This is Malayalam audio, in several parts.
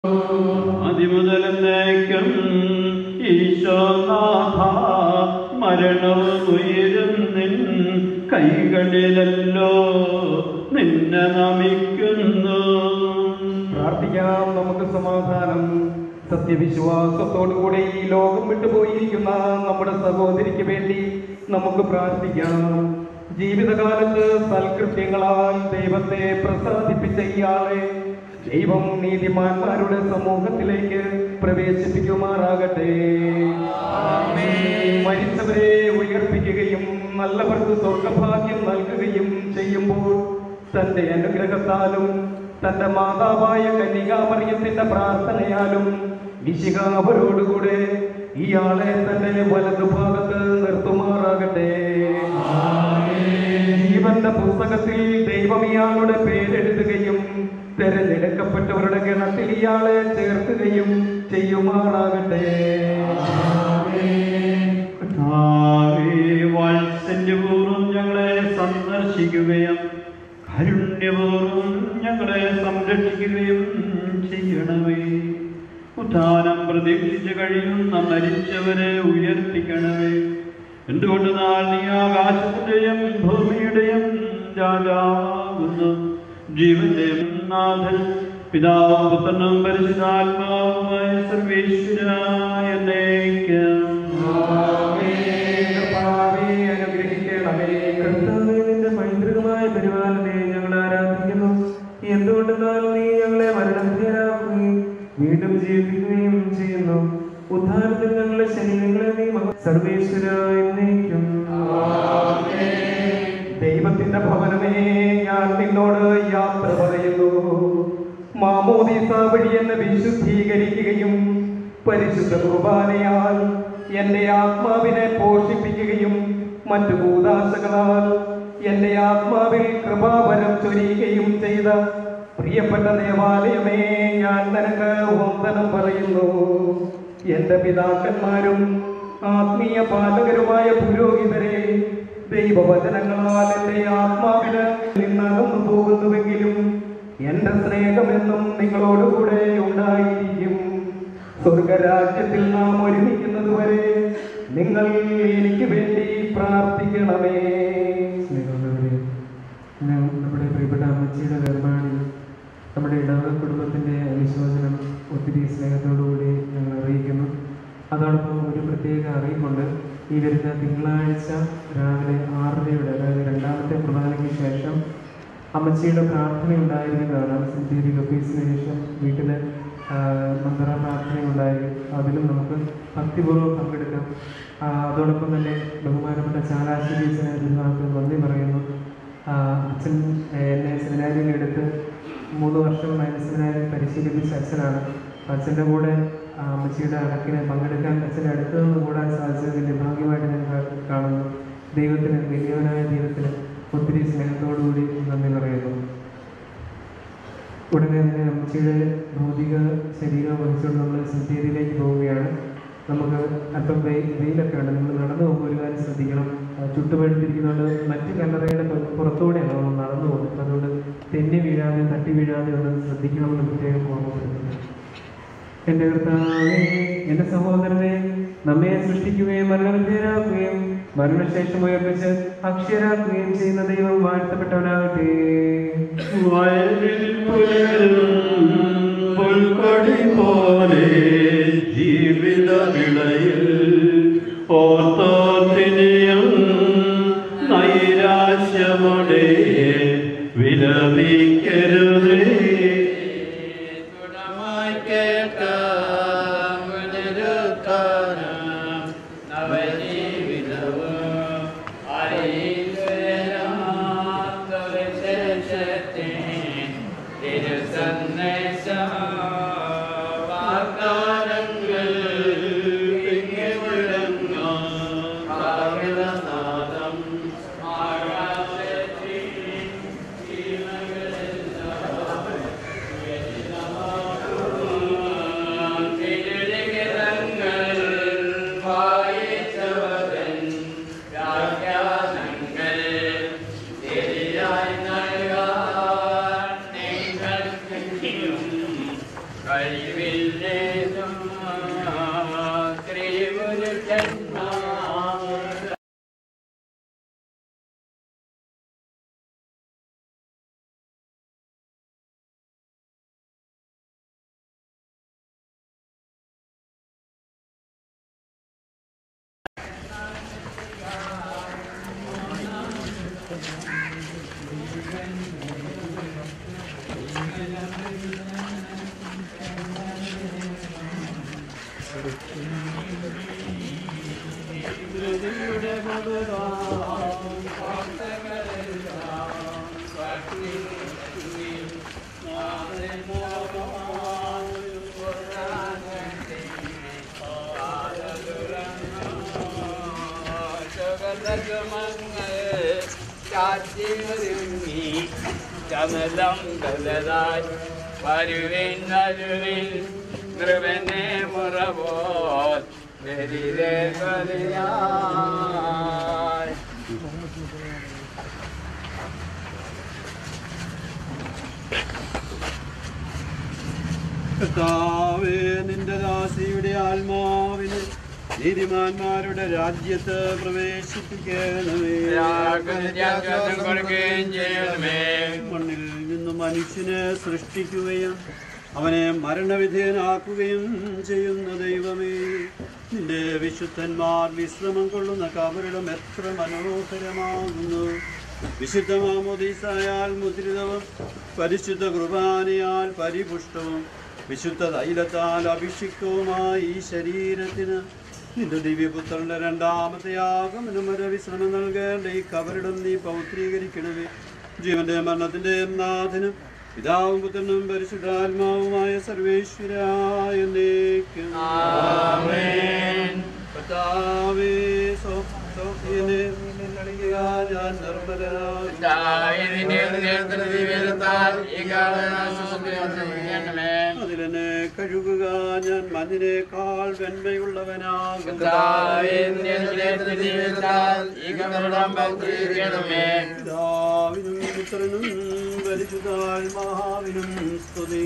അതിമുതലെന്നേക്കും ഈശോനാഥ മരണവും ഉയരും നിൻ കൈകളിലല്ലോ നിന്നെ നമിക്കുന്നു. പ്രാർത്ഥിക്കാം, നമുക്ക് സമാധാനം. സത്യവിശ്വാസത്തോടുകൂടെ ഈ ലോകം വിട്ടുപോയിരിക്കുന്ന നമ്മുടെ സഹോദരിക്ക് വേണ്ടി നമുക്ക് പ്രാർത്ഥിക്കാം. ജീവിതകാലത്ത് സൽകൃത്യങ്ങളാൽ ദൈവത്തെ പ്രസാദിപ്പിച്ച ഇയാളെ ദൈവം നീതിമാന്മാരുടെ സമൂഹത്തിലേക്ക് പ്രവേശിപ്പിക്കുമാറാകട്ടെ. മരിച്ചവരെ ഉയർപ്പിക്കുകയും നല്ലവർക്ക് സ്വർഗഭാഗ്യം നൽകുകയും ചെയ്യുമ്പോൾ തന്റെ അനുഗ്രഹത്താലും തന്റെ മാതാവായ കന്യകാമറിയത്തിന്റെ പ്രാർത്ഥനയാലും മിശിഹ അവരോടുകൂടെ ഇയാളെ തന്റെ വലതുഭാഗത്ത് നിർത്തുമാറാകട്ടെ. ജീവന്റെ പുസ്തകത്തിൽ ദൈവം ഇയാളുടെ പേരെഴുതുകയും തെരഞ്ഞെടുക്കപ്പെട്ടവരുടെ ഗണത്തിൽ ഇയാളെ ചേർക്കുകയും ചെയ്യുമാറാകട്ടെ. വാത്സല്യപൂർവ്വം ഞങ്ങളെ സന്ദർശിക്കുകയും കാരുണ്യപൂർവ്വം ഞങ്ങളെ സംരക്ഷിക്കുകയും ചെയ്യണമേ. ഉത്ഥാനം പ്രതീക്ഷിച്ച് കഴിയുന്ന മരിച്ചവരെ ഉയർപ്പിക്കണമേ. എന്തുകൊണ്ട് നാൾ നീ ആകാശത്തിന്റെയും ഭൂമിയുടെയും രാജാവുന്നു. ജീവന്റെയും നാഥൻ പിതാവും പുത്രനും പരിശുദ്ധാത്മാവുമായ സർവേശ്വരായ എന്നേക്കും. പൈതൃകമായ പരിപാലനെ ഞങ്ങൾ ആരാധിക്കുന്നു. എന്തുകൊണ്ടെന്നാൽ നീ ഞങ്ങളെ മരണവിധേയരാക്കുകയും വീണ്ടും ജീവിപ്പിക്കുകയും ചെയ്യുന്നു. ഉദ്ധാരത്തിൽ ഞങ്ങളുടെ ശരീരങ്ങളെ നീ സർവേശ്വരായ എന്നേക്കും. ദൈവത്തിന്റെ ഭവനമേ, ഞാൻ നിന്നോട് യാത്ര പറയുന്നു. മാമോദീസ വഴി എന്നെ വിശുദ്ധീകരിക്കുകയും പരിശുദ്ധ കുർബാനയാൽ എന്റെ ആത്മാവിനെ പോഷിപ്പിക്കുകയും മറ്റു കൂദാശകളാൽ എന്റെ ആത്മാവിൽ കൃപാവരം ചൊരിയുകയും ചെയ്ത പ്രിയപ്പെട്ട ദേവാലയമേ, ഞാൻ നിനക്ക് വന്ദനം പറയുന്നു. എന്റെ പിതാക്കന്മാരും ആത്മീയ പാലകരുമായ പുരോഹിതരെ, ദൈവവചനങ്ങളാൽ എന്റെ ആത്മാവിന് നിന്നകന്നു പോകുന്നുവെങ്കിലും എന്റെ സ്നേഹമെന്നും നിങ്ങളോടുകൂടെ ഉണ്ടായിരിക്കും. സ്വർഗരാജ്യത്തിൽ നാം ഒരുമിക്കുന്നതുവരെ നിങ്ങൾ എനിക്ക് വേണ്ടി പ്രാർത്ഥിക്കണമേ. നമ്മുടെ പ്രിയപ്പെട്ട അമ്മച്ചിയുടെ വേർപാടിൽ നമ്മുടെ ഇടവക കുടുംബത്തിൻ്റെ അനുശോചനം ഒത്തിരി സ്നേഹത്തോടുകൂടി ഞങ്ങൾ അറിയിക്കുന്നു. അതോടൊപ്പം ഒരു പ്രത്യേക അറിയിപ്പുണ്ട്. ഈ വരുന്ന തിങ്കളാഴ്ച രാവിലെ 6:30, അതായത് രണ്ടാമത്തെ കുർബാനയ്ക്ക് ശേഷം അമ്മച്ചിയുടെ പ്രാർത്ഥന ഉണ്ടായിരിക്കുന്നതാണ്. സെഞ്ചുറി ലൊക്കേഷന് ശേഷം വീട്ടിൽ മന്ത്ര പ്രാർത്ഥന ഉണ്ടായിരിക്കും. അതിലും നമുക്ക് ഭക്തിപൂർവ്വം പങ്കെടുക്കാം. അതോടൊപ്പം തന്നെ ബഹുമാനപ്പെട്ട ചാലാശ്ശേരി അച്ഛനെ നന്ദി പറയുന്നു. അച്ഛൻ എന്നെ സെമിനാരിയിലെടുത്ത് 3 വർഷം സെമിനാരിൽ പരിശീലിപ്പിച്ച അച്ഛനാണ്. അച്ഛൻ്റെ കൂടെ അമ്മച്ചിയുടെ അടക്കിനെ പങ്കെടുക്കാൻ അച്ഛൻ്റെ അടുത്ത് നിന്ന് കൂടാൻ സാധിച്ചത് വലിയ ഭാഗ്യമായിട്ട് ഞാൻ കാണുന്നു. ദൈവത്തിന്, വലിയവനായ ദൈവത്തിന് ഒത്തിരി സ്നേഹത്തോടുകൂടി നന്ദി പറയുന്നു. ഉടനെ തന്നെ അമ്മച്ചിയുടെ ഭൗതിക ശരീരം വഹിച്ചുകൊണ്ട് നമ്മൾ സെമിത്തേരിയിലേക്ക് പോവുകയാണ്. നമുക്ക് അല്പം വെയിലൊക്കെ ഉണ്ട്. നമ്മൾ നടന്നു പോകുമ്പോൾ ഒരു കാര്യം ശ്രദ്ധിക്കണം. ചുട്ടുപഴുത്തിരിക്കുന്നതുകൊണ്ട് മറ്റ് കല്ലറയുടെ പുറത്തൂടെയാണ് നമ്മൾ നടന്നു പോകുന്നത്. അതുകൊണ്ട് തെന്നി വീഴാതെ തട്ടി വീഴാതെ ഒന്ന് ശ്രദ്ധിക്കണമെന്ന് പ്രത്യേകം ഓർമ്മപ്പെടുത്തുന്നു. എൻ്റെ കർത്താവേ, എൻ്റെ സഹോദരനെ, നമ്മെ സൃഷ്ടിക്കുകയും മരണവിധേയരാക്കുകയും മരണശേഷം ഉയർപ്പിച്ച് അക്ഷയരാക്കുകയും ചെയ്യുന്ന ദൈവം വാഴ്ത്തപ്പെട്ടവനാകട്ടെ. പുൽക്കൊടി പോലെ ജീവിത വിളയിൽ ഓർത്തോത്തിനെയും നൈരാശ്യമോടെ വിലപിക്കരുതേ. ചമലം ബലരാജ് വരുവിൻ വരുവിൻ ധ്രുവനെ മുറപോൽ വെരിരെ ബലിയായി. കർത്താവേ, നിന്റെ ദാസിയുടെ ആത്മാവിനെ നീതിമാന്മാരുടെ രാജ്യത്ത് പ്രവേശിപ്പിക്കണമേ. മണ്ണിൽ നിന്ന് മനുഷ്യനെ സൃഷ്ടിക്കുകയും അവനെ മരണവിധേയനാക്കുകയും ചെയ്യുന്ന ദൈവമേ, നിന്റെ വിശുദ്ധന്മാർ വിശ്രമം കൊള്ളുന്ന കബറിടം എത്ര മനോഹരമാകുന്നു. വിശുദ്ധ മാമോദീസായാൽ മുദ്രിതവും പരിശുദ്ധ കുർബാനയാൽ പരിപുഷ്ടവും വിശുദ്ധ തൈലത്താൽ അഭിഷിക്തവുമായി ഈ ശരീരത്തിന് നിന്റെ ദിവ്യപുത്രന്റെ രണ്ടാമത്തെ ആഗമനം വരെ വിശ്രമം നൽകേണ്ട ഈ കബറിടം നീ പൗത്രീകരിക്കണമേ. ജീവന്റെ മരണത്തിന്റെയും നാഥനും പിതാവും പുത്രനും പരിശുദ്ധാത്മാവുമായ സർവേശ്വരായ കർത്താവേ, ഞാൻ അതിലെന്നെ കഴുകുക, ഞാൻ മണ്ണിനേക്കാൾ വെണ്മയുള്ളവനാകും. പിതാവിനും പുത്രനും പരിശുദ്ധാത്മാവിനും സ്തുതി.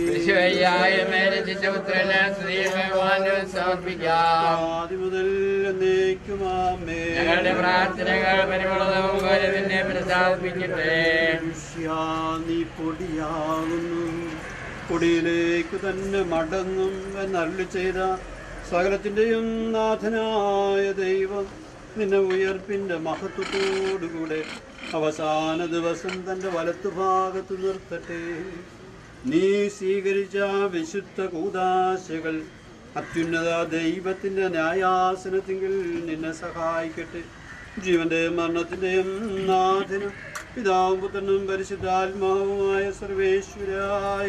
ആദി മുതൽ എന്നേക്കും ആമേൻ. പ്രാർത്ഥനകൾ പരിമളവും നിന്നെ പ്രസാദിപ്പിക്കട്ടെ. നീ പൊടിയാകുന്നു, പൊടിയിലേക്ക് തന്നെ മടങ്ങും എന്നരുളി ചെയ്ത സകലത്തിന്റെയും നാഥനായ ദൈവം നിന്നെ ഉയർപ്പിന്റെ മഹത്വത്തോടുകൂടെ അവസാന ദിവസം തന്റെ വലത്തുഭാഗത്ത് നിർത്തട്ടെ. നീ സ്വീകരിച്ച വിശുദ്ധ കൂദാശകൾ അത്യുന്നത ദൈവത്തിന്റെ ന്യായാസനത്തിങ്കിൽ നിന്നെ സഹായിക്കട്ടെ. ജീവന്റെ മരണത്തിന്റെയും നാഥനും പിതാവും പുത്രനും പരിശുദ്ധാത്മാവുമായ സർവേശ്വരായ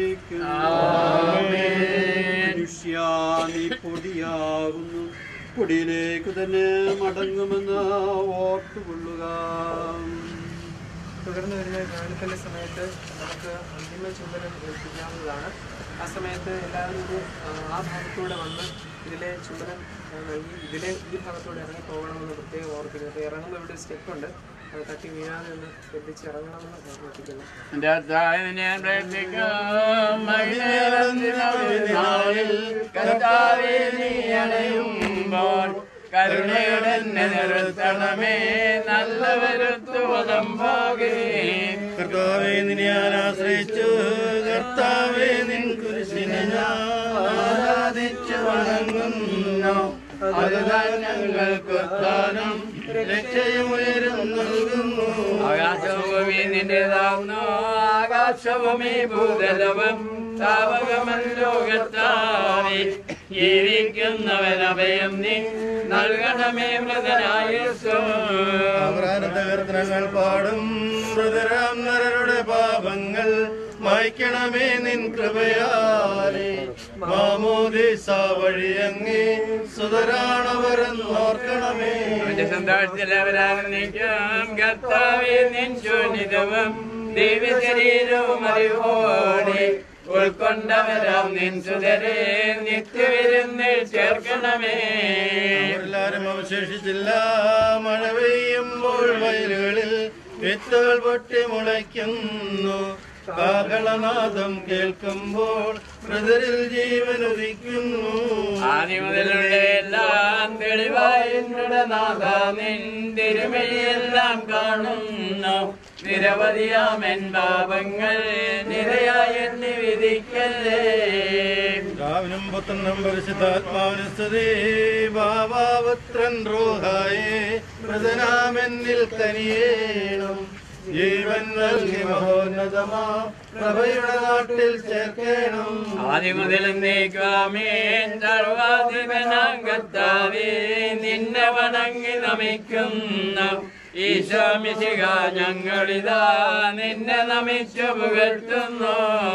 മനുഷ്യ, നീ പൊടിയാകുന്നു, പൊടിയിലേക്ക് തന്നെ മടങ്ങുമെന്ന് ഓർത്തുകൊള്ളുക. തുടർന്ന് വരുന്ന ജ്ഞാനത്തിൻ്റെ സമയത്ത് നമുക്ക് അന്തിമ ചുംബനം ഏൽപ്പിക്കാവുന്നതാണ്. ആ സമയത്ത് എല്ലാവരും ആ ഭാഗത്തൂടെ വന്ന് ഇതിലെ ചുംബനം നൽകി ഈ ഭാഗത്തൂടെ ഇറങ്ങി പോകണമെന്ന് പ്രത്യേകം ഓർപ്പിക്കുന്നു. അപ്പോൾ ഇറങ്ങുമ്പോൾ ഇവിടെ സ്റ്റെപ്പുണ്ട്, അത് തട്ടി വീഴാതെ ഒന്ന് ശ്രദ്ധിച്ച് ഇറങ്ങണമെന്ന് ഓർമ്മിപ്പിക്കുന്നു. കരുണയുടെ നിർത്തണമേ നല്ലവരുത്തുവതം പോകേ. കർത്താവേ, നിന്നെ ഞാൻ ആശ്രയിച്ചു, കർത്താവേ നിൻ കുരിശിനെ ഞാൻ ആരാധിച്ചു വണങ്ങുന്നു. അതുതാൻ ഞങ്ങൾക്ക് ഉദ്ധാനം രക്ഷയും ഉയരും നൽകുന്നു. ആകാശഭൂമി നിന്റേതാവുന്നു, ആകാശഭൂമി ഭൂതലവും താവകമല്ലോകത്താവേ. ജീവിക്കുന്നവനഭയം നീ നൽകണമേ മൃതനായേശു. കീർത്തനങ്ങൾ പാടും മൃതരാം നരരുടെ പാപങ്ങൾ മായ്ക്കണമേ നിൻ കൃപയാലേ. മാമോദീസ വഴിയങ്ങേ സുതരാണവരെന്നോർക്കണമേ. സന്തോഷത്തിലവരാനിക്കും കർത്താവേ നിൻ ശൂന്യതവും ദിവ്യശരീരവും അറിവോടെ ഉൾക്കൊണ്ടവരാം നിൻ സുതരെ നിത്യവിരുന്നിൽ ചേർക്കണമേ. എല്ലാരും അവശേഷിച്ചില്ല. മഴ പെയ്യുമ്പോൾ വയലുകളിൽ വിത്തുകൾ പൊട്ടി മുളയ്ക്കുന്നു. കാഹളനാദം കേൾക്കുമ്പോൾ മൃതരിൽ ജീവൻ ഉദിക്കുന്നു. ആദ്യം മുതലുള്ള എല്ലാം തെളിവായി എന്നുടെ നാഥ നിൻ തിരുമഴിയെല്ലാം കാണുന്നു. നിരവധിയാമെൻ പാപങ്ങൾ നിരയായി എന്നെ വിധിക്കല്ലേ. രാവിനും പുത്രനും പരിശുദ്ധാത്മാവിന് സ്തുതി. ബാവാപുത്രൻ റൂഹായേ മൃതനാമെന്നിൽ കനിയേണം. ജീവൻ നൽകി മഹോന്നതമാ പ്രഭയുടെ നാട്ടിൽ ചേർക്കണം. ആദ്യം മുതൽ നീക്കാമേൻ സർവാധിപനാം കർത്താവേ നിന്നെ വണങ്ങി നമിക്കുന്നു. ഈശോ മിശിഹ ഞങ്ങളിതാ നിന്നെ നമിച്ചു പുകഴ്ത്തുന്നു.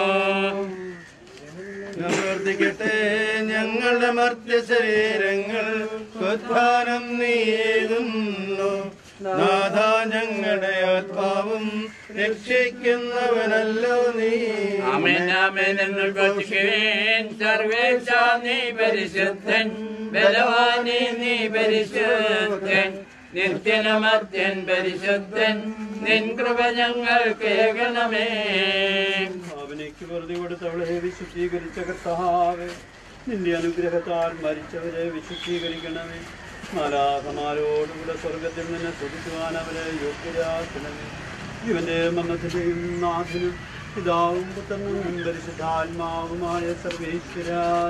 പ്രവർത്തിക്കട്ടെ ഞങ്ങളുടെ മർത്യ ശരീരങ്ങൾ ഉത്ഥാനം നീയേകുന്നു. നാഥ ഞങ്ങളുടെ ആത്മാവും രക്ഷിക്കുന്നവനല്ലോ നീ. ആമേൻ ആമേൻ എന്ന് ഘോഷിക്കുവേൻ. സർവേശ നീ പരിശുദ്ധൻ, ബലവാനി നീ പരിശുദ്ധൻ, നിത്യനമർത്യൻ പരിശുദ്ധൻ, നിൻ കൃപ ഞങ്ങൾ കേൾക്കണമേ. അവനേക്ക് വെറുതെ കൊടുത്തവളെ വിശുദ്ധീകരിച്ച കർത്താവേ, നിന്റെ അനുഗ്രഹത്താൽ മരിച്ചവരെ വിശുദ്ധീകരിക്കണമേ. മാലാഖമാരോടുകൂടെ സ്വർഗത്തിൽ നിന്ന് സ്തുതിക്കുവാൻ അവരെ യോഗ്യരാക്കണമേ. ഇവന്റെ മരണത്തിന്റെയും നാഥനും പിതാവും പുത്രനും പരിശുദ്ധാത്മാവുമായ സർവേശ്വരായ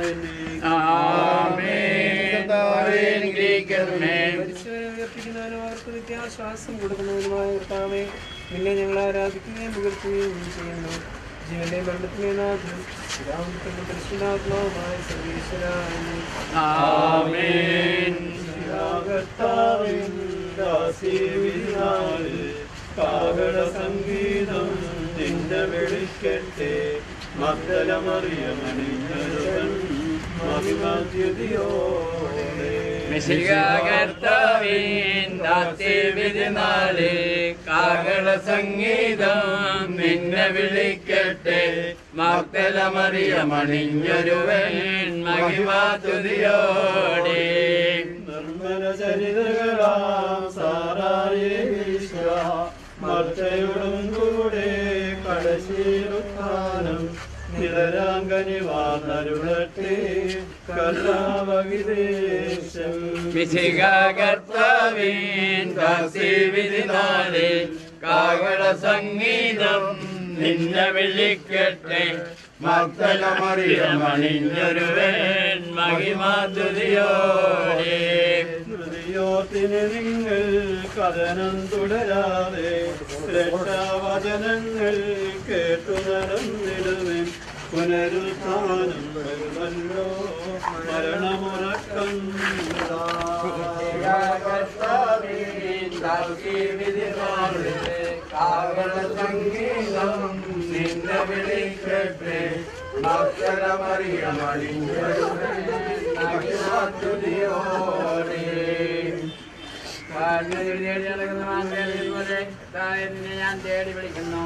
അവർക്ക് വിദ്യാശ്വാസം കൊടുക്കുന്നതിനുമായ കർത്താവേ, നിന്നെ ഞങ്ങൾ ആരാധിക്കുകയും പുകഴ്ത്തുകയും ചെയ്യുന്നു. ജീവന്റെ മരണത്തിലെ നാഥനും പിതാവും പുത്രനും പരിശുദ്ധാത്മാവുമായ സർവേശ്വരായ കാഹള സംഗീതം നിന്റെ വിളിക്കട്ടെ. മക്കളമറിയമണിഞ്ഞൊരുവൻ മഹിമാദ്യുതിയോടെ കർത്താവിൻ ദാസ്യവിധിനാളെ കാഹള സംഗീതം നിന്നെ വിളിക്കട്ടെ. മക്കളമറിയമണിഞ്ഞൊരുവൻ മഹിമാതുതിയോടെ നിർമ്മല ചരിതകളാം സാറായേശ മർച്ചയോടും കൂടെ കടശീലുത്ഥാനം നിഴരാങ്കനിവാർന്നരുളട്ടെ കർത്താവവിദേശം. കർത്താവിൻ ദാസ്യവിധിനാളെ കാഹള സംഗീതം നിന്നെ വിളിക്കട്ടെ. മക്കളമറിയമണിഞ്ഞൊരുവൻ മഹിമാതുതിയോടെ ഹൃദയോത്തിന് നിങ്ങൾ കഥനം തുടരാതെ രക്ഷാവചനങ്ങൾ കേട്ടു നടന്നിടുവൻ. പുനരുത്ഥാനം വരുമല്ലോ മരണമുറക്കം. സംഗീതം നിന്നെ വിളിക്കട്ടെ. ഞാൻ തേടി വിളിക്കുന്നു.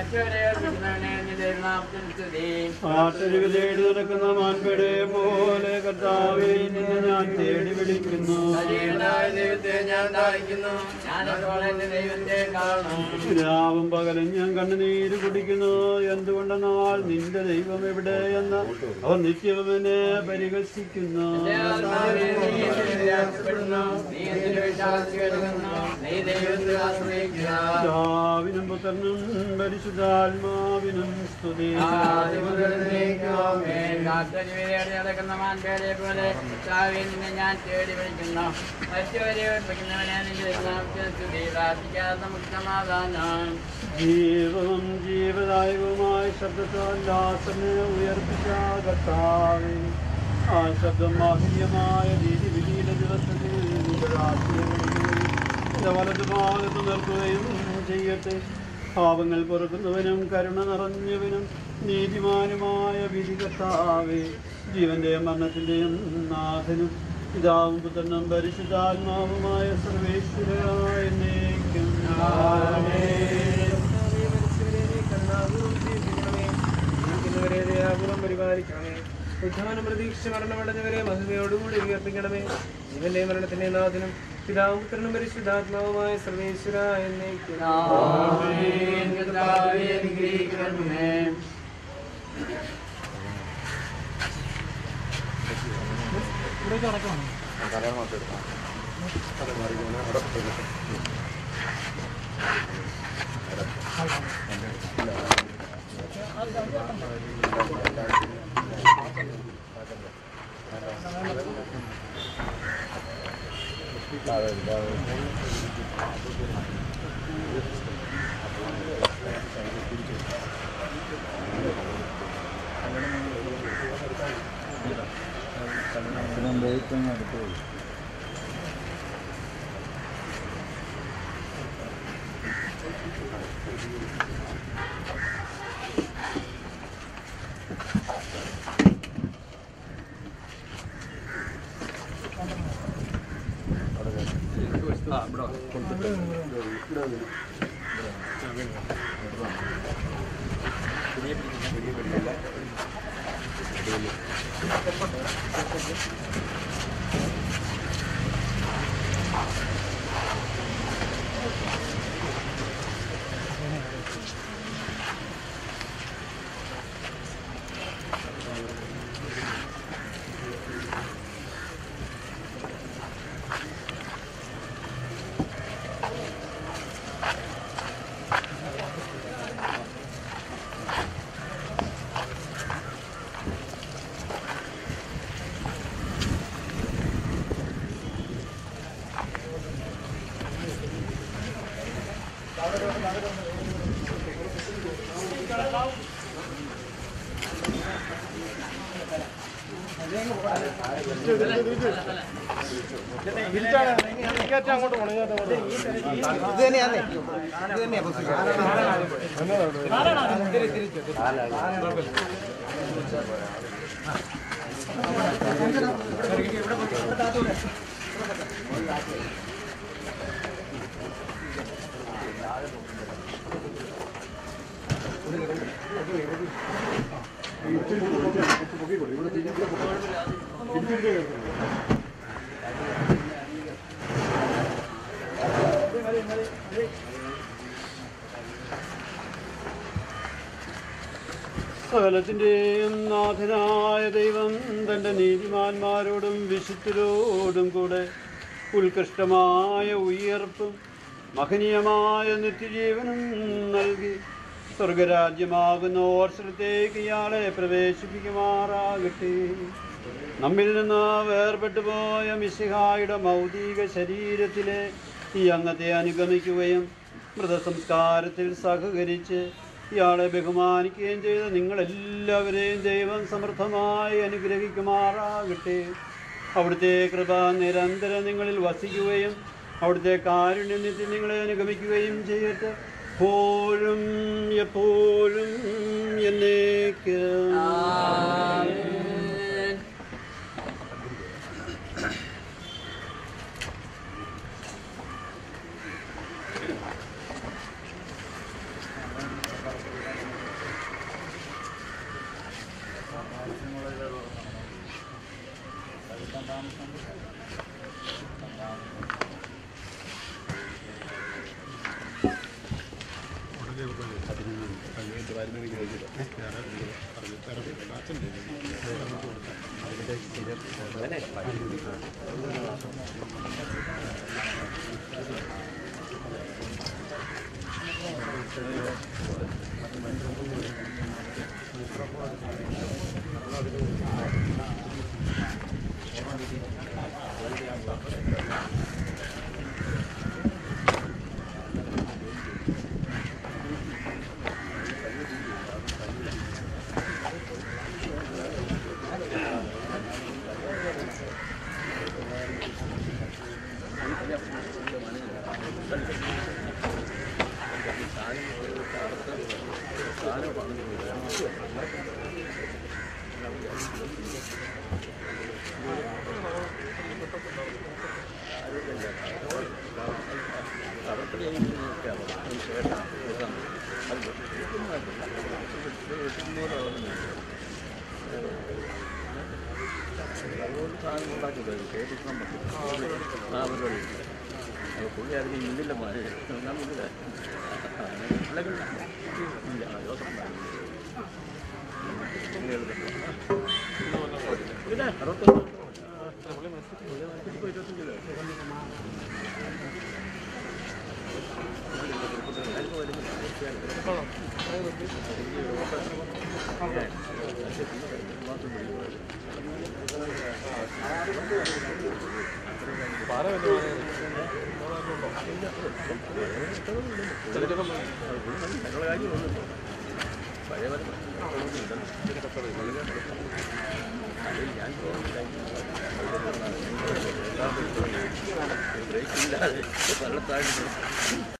ആട്ടരുവി തേടി നടക്കുന്ന മാൻപേടെ പോലെ കർത്താവേ നിന്നെ ഞാൻ തേടി വിളിക്കുന്നു. ദൈവത്തെ ഞാൻ ദാഹിക്കുന്നു. ഞാനപ്പോൾ എന്റെ ദൈവത്തെ കാണും. രാവും പകലും ഞാൻ കണ്ണുനീര് കുടിക്കുന്നു. എന്തുകൊണ്ടെന്നാൽ നിന്റെ ദൈവം എവിടെയെന്ന് അവർ നിത്യവും എന്നെ പരിഹസിക്കുന്നു. പിതാവിനും പുത്രനും പരിശുദ്ധാത്മാവിനും സ്തുതി. നടക്കുന്ന മാൻപേരെ പോലെ ഞാൻ തേടി വിളിക്കുന്നു. മറ്റുവരെ ഓർപ്പിക്കുന്നവനെ നമുക്ക് സമാധാനം. ജീവവും ജീവദായകവുമായ ശബ്ദത്താൽ ദാസനെ ഉയർപ്പിച്ച കർത്താവേ, ആ ശബ്ദം മാഹിയമായ നീതിവിധിയുടെ ദിവസത്തിൽ വലതുഭാഗത്ത് നിർത്തുകയും ചെയ്യട്ടെ. പാപങ്ങൾ പൊറുക്കുന്നവനും കരുണ നിറഞ്ഞവനും നീതിമാനുമായ വിധി കർത്താവേ, ജീവന്റെയും മരണത്തിന്റെയും നാഥനും പിതാവും പുത്രനും പരിശുദ്ധാത്മാവുമായ സർവേശ്വരായ എന്നേക്കും പരിപാലിക്കണമേ. ഉദ്ധാനം പ്രതീക്ഷിച്ച് മരണമടഞ്ഞവരെ മഹിമയോടുകൂടി ഉയർപ്പിക്കണമേ. ജീവന്റെ മരണത്തിന്റെ നാഥനും പിതാവും പുത്രനും പരിശുദ്ധാത്മാവുമായ സർവേശ്വര എന്നേക്കും. അങ്ങോട്ട് പോകണം. ഇത് തന്നെയാണ് സകലത്തിൻ്റെയും നാഥനായ ദൈവം തൻ്റെ നീതിമാന്മാരോടും വിശുദ്ധരോടും കൂടെ ഉത്കൃഷ്ടമായ ഉയർപ്പും മഹനീയമായ നിത്യജീവനും നൽകി സ്വർഗരാജ്യമാകുന്ന ഓർശ്രത്തേക്ക് ഇയാളെ പ്രവേശിപ്പിക്കുമാറാകട്ടെ. നമ്മിൽ നിന്ന് വേർപെട്ടു പോയ മിശിഹായുടെ ഭൗതിക ശരീരത്തിലെ ഈ അംഗത്തെ അനുഗമിക്കുകയും മൃതസംസ്കാരത്തിൽ സഹകരിച്ച് ഇയാളെ ബഹുമാനിക്കുകയും ചെയ്ത് നിങ്ങളെല്ലാവരെയും ദൈവം സമൃദ്ധമായി അനുഗ്രഹിക്കുമാറാകട്ടെ. അവിടുത്തെ കൃപ നിരന്തരം നിങ്ങളിൽ വസിക്കുകയും അവിടുത്തെ കാരുണ്യത്തിൽ നിങ്ങളെ അനുഗമിക്കുകയും ചെയ്യട്ടെ, എപ്പോഴും എപ്പോഴും എന്നേക്കും. പുള്ളി അതിന് ഇന്നില്ല നമുക്കില്ല പിന്നെ 61 ബ്രേക്കില്ലാതെ വെള്ളത്താഴ്ച